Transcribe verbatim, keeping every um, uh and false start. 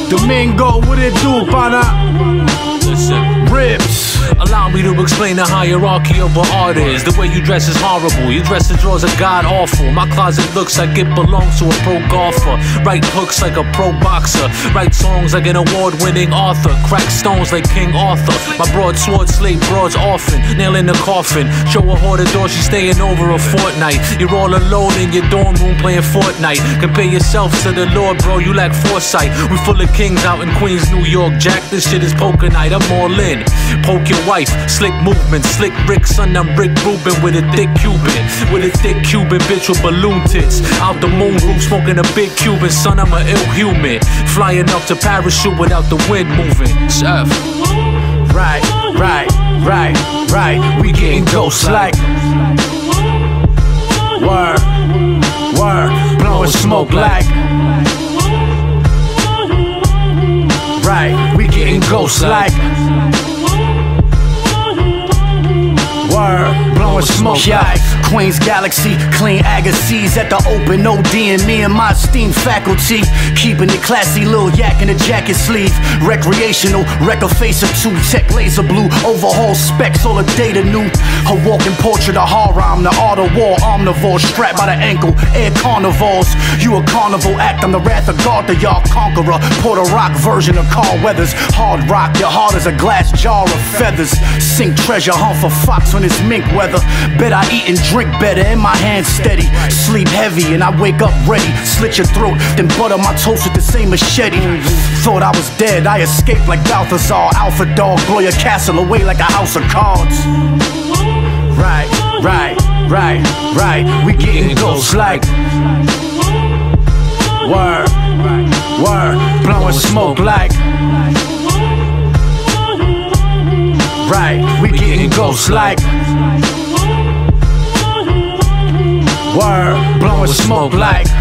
Domingo, what it do, pana? Listen. Ribs. Allow me to explain the hierarchy of what art is. The way you dress is horrible. Your dress is draws a god awful. My closet looks like it belongs to a pro golfer. Write hooks like a pro boxer. Write songs like an award-winning author. Crack stones like King Arthur. My broadsword slate broads often. Nail in the coffin. Show a whore the door, she's staying over a fortnight. You're all alone in your dorm room playing Fortnite. Compare yourself to the Lord, bro, you lack foresight. We full of kings out in Queens, New York. Jack, this shit is poker night, I'm all in. Poke your wife, slick movement, slick Rick, son, I'm Rick Rubin with a thick Cuban. With a thick Cuban bitch with balloon tits. Out the moon roof, smoking a big Cuban, son, I'm a ill human. Flying up to parachute without the wind moving. Chef. Right, right, right, right. We getting ghosts like. Word, word, blowing smoke like. Right, we getting ghosts like. Word, blowing smoke like. Queens Galaxy, clean agassiz at the open O D, and me and my esteemed faculty keeping it classy, little yak in the jacket sleeve. Recreational, wreck a face or two, tech laser blue, overhaul specs, all the data new. A walking portrait of horror, I'm the art of war, omnivore, strapped by the ankle, air carnivores. You a carnival act, I'm the wrath of God, the y'all conqueror. Puerto Rock version of Carl Weathers. Hard rock, your heart is a glass jar of feathers. Sink treasure, hunt for fox when it's mink weather. Bet I eat and drink better, in my hands steady. Sleep heavy and I wake up ready. Slit your throat, then butter my toast with the same machete. Thought I was dead, I escaped like Balthazar. Alpha dog, blow your castle away like a house of cards. Right, right, right, right. We getting ghosts like. Word, word, blowing smoke like. Right, we getting ghosts like. Word, blowing smoke like.